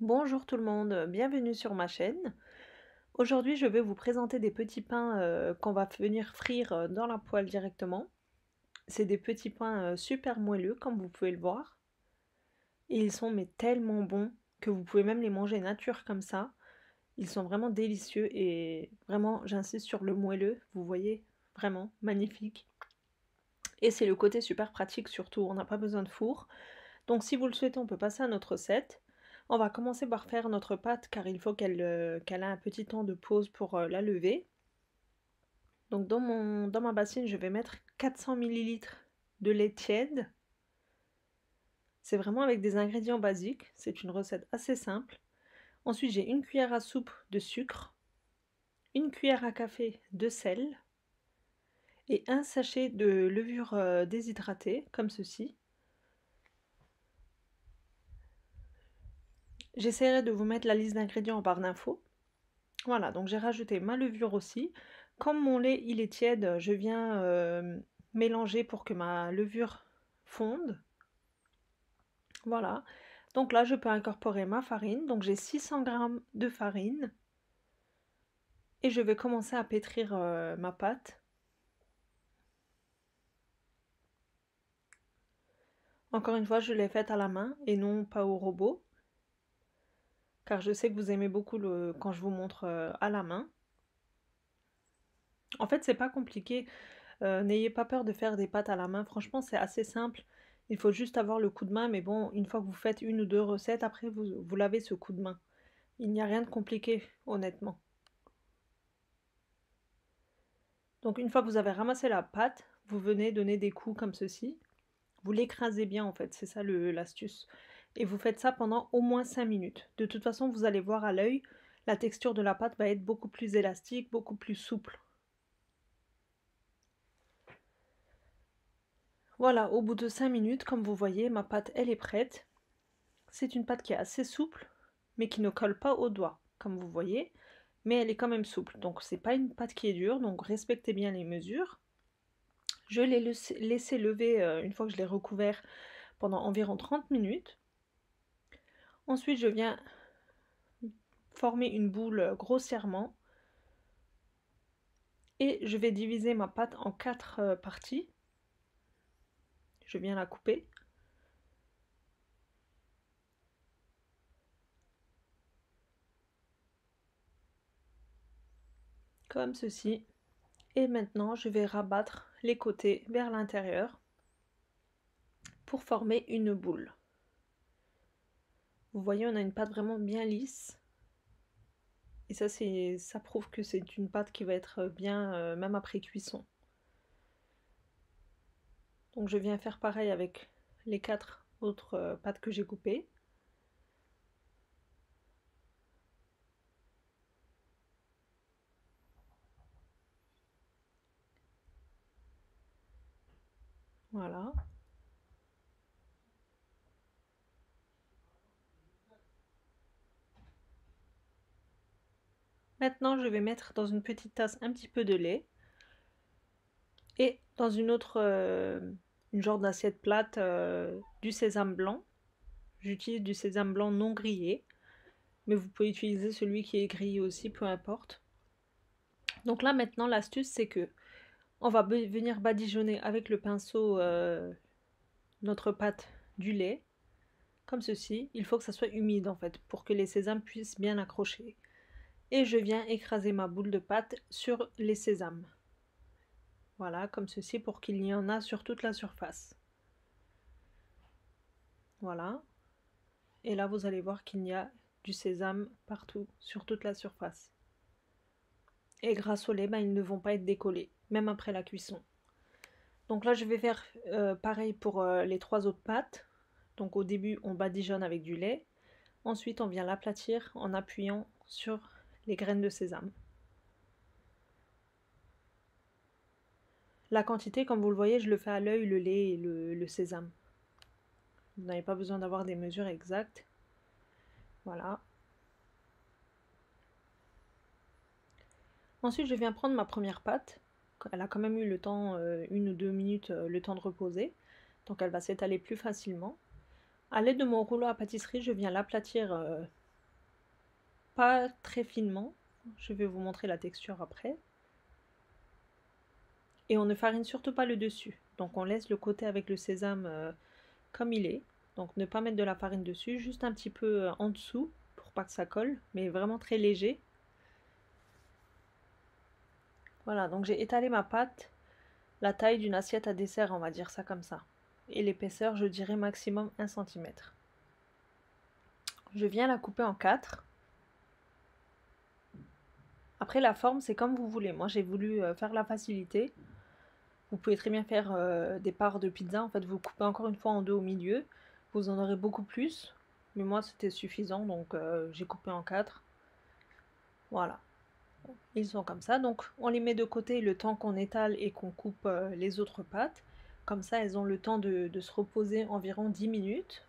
Bonjour tout le monde, bienvenue sur ma chaîne. Aujourd'hui, je vais vous présenter des petits pains qu'on va venir frire dans la poêle directement. C'est des petits pains super moelleux, comme vous pouvez le voir. Et ils sont mais tellement bons que vous pouvez même les manger nature comme ça. Ils sont vraiment délicieux et vraiment, j'insiste sur le moelleux, vous voyez, vraiment magnifique. Et c'est le côté super pratique surtout, on n'a pas besoin de four. Donc si vous le souhaitez, on peut passer à notre recette. On va commencer par faire notre pâte car il faut qu'elle ait un petit temps de pause pour la lever. Donc dans ma bassine, je vais mettre 400 millilitres de lait tiède. C'est vraiment avec des ingrédients basiques, c'est une recette assez simple. Ensuite, j'ai une cuillère à soupe de sucre, une cuillère à café de sel et un sachet de levure déshydratée, comme ceci. J'essaierai de vous mettre la liste d'ingrédients en barre d'infos. Voilà, donc j'ai rajouté ma levure aussi. Comme mon lait il est tiède, je viens mélanger pour que ma levure fonde. Voilà, donc là je peux incorporer ma farine. Donc j'ai 600 g de farine. Et je vais commencer à pétrir ma pâte. Encore une fois, je l'ai faite à la main et non pas au robot. Car je sais que vous aimez beaucoup quand je vous montre à la main. En fait, c'est pas compliqué. N'ayez pas peur de faire des pâtes à la main. Franchement, c'est assez simple. Il faut juste avoir le coup de main. Mais bon, une fois que vous faites une ou deux recettes, après, vous l'avez ce coup de main. Il n'y a rien de compliqué, honnêtement. Donc, une fois que vous avez ramassé la pâte, vous venez donner des coups comme ceci. Vous l'écrasez bien, en fait. C'est ça l'astuce. Et vous faites ça pendant au moins 5 minutes. De toute façon, vous allez voir à l'œil, la texture de la pâte va être beaucoup plus élastique, beaucoup plus souple. Voilà, au bout de 5 minutes, comme vous voyez, ma pâte, elle est prête. C'est une pâte qui est assez souple, mais qui ne colle pas aux doigts, comme vous voyez. Mais elle est quand même souple, donc c'est pas une pâte qui est dure, donc respectez bien les mesures. Je l'ai laissé lever une fois que je l'ai recouvert pendant environ 30 minutes. Ensuite, je viens former une boule grossièrement. Et je vais diviser ma pâte en 4 parties. Je viens la couper. Comme ceci. Et maintenant, je vais rabattre les côtés vers l'intérieur pour former une boule. Vous voyez, on a une pâte vraiment bien lisse. Et ça prouve que c'est une pâte qui va être bien, même après cuisson. Donc je viens faire pareil avec les 4 autres pâtes que j'ai coupées. Voilà. Maintenant, je vais mettre dans une petite tasse un petit peu de lait. Et dans une genre d'assiette plate, du sésame blanc. J'utilise du sésame blanc non grillé, mais vous pouvez utiliser celui qui est grillé aussi, peu importe. Donc là maintenant l'astuce c'est que on va venir badigeonner avec le pinceau notre pâte du lait, comme ceci. Il faut que ça soit humide en fait, pour que les sésames puissent bien accrocher. Et je viens écraser ma boule de pâte sur les sésames. Voilà, comme ceci, pour qu'il y en a sur toute la surface. Voilà. Et là, vous allez voir qu'il y a du sésame partout, sur toute la surface. Et grâce au lait, ben, ils ne vont pas être décollés, même après la cuisson. Donc là, je vais faire pareil pour les 3 autres pâtes. Donc au début, on badigeonne avec du lait. Ensuite, on vient l'aplatir en appuyant sur les graines de sésame. La quantité, comme vous le voyez, je le fais à l'œil, le lait et le sésame. Vous n'avez pas besoin d'avoir des mesures exactes. Voilà. Ensuite, je viens prendre ma première pâte. Elle a quand même eu le temps, 1 ou 2 minutes, le temps de reposer. Donc elle va s'étaler plus facilement. À l'aide de mon rouleau à pâtisserie, je viens l'aplatir pas très finement. Je vais vous montrer la texture après. Et on ne farine surtout pas le dessus. Donc on laisse le côté avec le sésame comme il est. Donc ne pas mettre de la farine dessus, juste un petit peu en dessous pour pas que ça colle, mais vraiment très léger. Voilà, donc j'ai étalé ma pâte, la taille d'une assiette à dessert, on va dire ça comme ça. Et l'épaisseur, je dirais maximum 1 cm. Je viens la couper en 4. Après la forme, c'est comme vous voulez. Moi j'ai voulu faire la facilité. Vous pouvez très bien faire des parts de pizza. En fait, vous coupez encore une fois en deux au milieu. Vous en aurez beaucoup plus. Mais moi, c'était suffisant, donc j'ai coupé en 4. Voilà. Ils sont comme ça. Donc, on les met de côté le temps qu'on étale et qu'on coupe les autres pâtes. Comme ça, elles ont le temps de se reposer environ 10 minutes.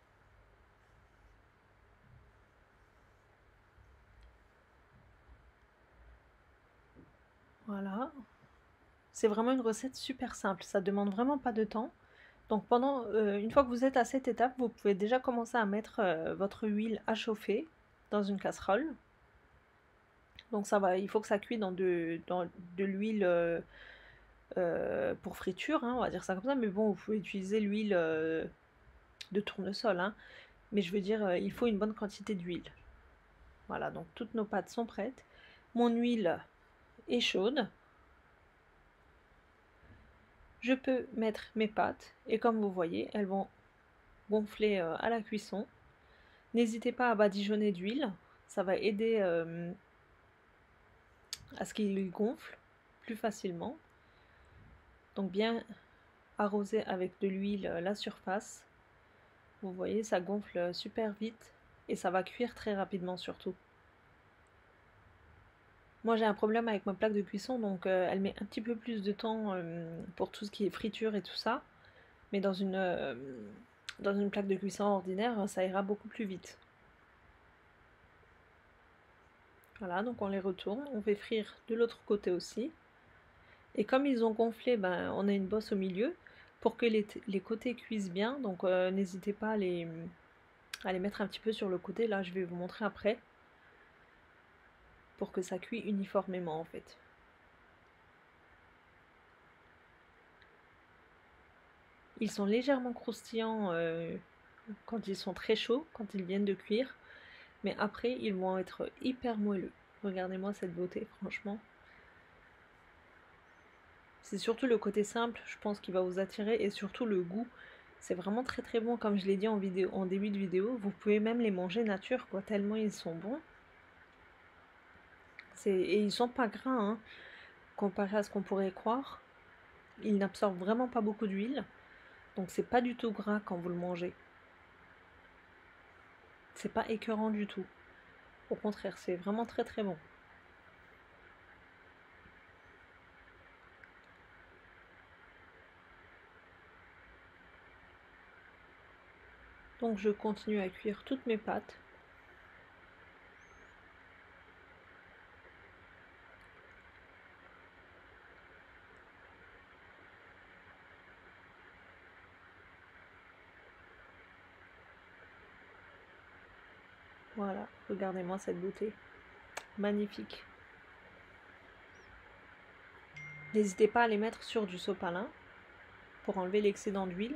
Voilà. C'est vraiment une recette super simple. Ça demande vraiment pas de temps. Donc une fois que vous êtes à cette étape, vous pouvez déjà commencer à mettre votre huile à chauffer dans une casserole. Donc ça va, il faut que ça cuise dans de l'huile pour friture, hein, on va dire ça comme ça. Mais bon, vous pouvez utiliser l'huile de tournesol, hein. Mais je veux dire, il faut une bonne quantité d'huile. Voilà, donc toutes nos pâtes sont prêtes. Mon huile est chaude. Je peux mettre mes pâtes et comme vous voyez, elles vont gonfler à la cuisson. N'hésitez pas à badigeonner d'huile, ça va aider à ce qu'il gonfle plus facilement. Donc bien arroser avec de l'huile la surface. Vous voyez, ça gonfle super vite et ça va cuire très rapidement surtout. Moi j'ai un problème avec ma plaque de cuisson, donc elle met un petit peu plus de temps pour tout ce qui est friture et tout ça. Mais dans une plaque de cuisson ordinaire, ça ira beaucoup plus vite. Voilà, donc on les retourne, on fait frire de l'autre côté aussi. Et comme ils ont gonflé, ben, on a une bosse au milieu pour que les côtés cuisent bien. Donc n'hésitez pas à les mettre un petit peu sur le côté. Là, je vais vous montrer après. Pour que ça cuit uniformément en fait. Ils sont légèrement croustillants quand ils sont très chauds, quand ils viennent de cuire. Mais après, ils vont être hyper moelleux. Regardez-moi cette beauté, franchement. C'est surtout le côté simple, je pense, qui va vous attirer. Et surtout le goût. C'est vraiment très très bon, comme je l'ai dit en début de vidéo. Vous pouvez même les manger nature, quoi, tellement ils sont bons. Et ils sont pas gras, hein, comparé à ce qu'on pourrait croire. Ils n'absorbent vraiment pas beaucoup d'huile. Donc c'est pas du tout gras quand vous le mangez. C'est pas écœurant du tout. Au contraire, c'est vraiment très très bon. Donc je continue à cuire toutes mes pâtes. Voilà, regardez-moi cette beauté. Magnifique. N'hésitez pas à les mettre sur du sopalin pour enlever l'excédent d'huile.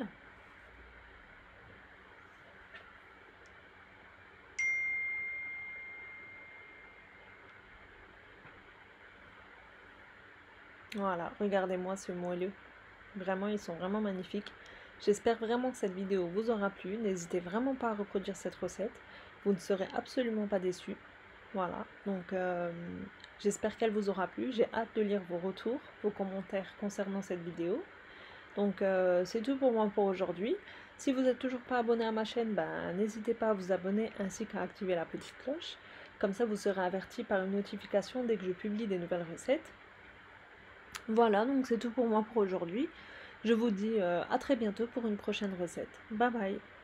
Voilà, regardez-moi ce moelleux. Vraiment, ils sont vraiment magnifiques. J'espère vraiment que cette vidéo vous aura plu. N'hésitez vraiment pas à reproduire cette recette. Vous ne serez absolument pas déçus. Voilà, donc j'espère qu'elle vous aura plu. J'ai hâte de lire vos retours, vos commentaires concernant cette vidéo. Donc c'est tout pour moi pour aujourd'hui. Si vous n'êtes toujours pas abonné à ma chaîne, ben, n'hésitez pas à vous abonner ainsi qu'à activer la petite cloche. Comme ça, vous serez averti par une notification dès que je publie des nouvelles recettes. Voilà, donc c'est tout pour moi pour aujourd'hui. Je vous dis à très bientôt pour une prochaine recette. Bye bye!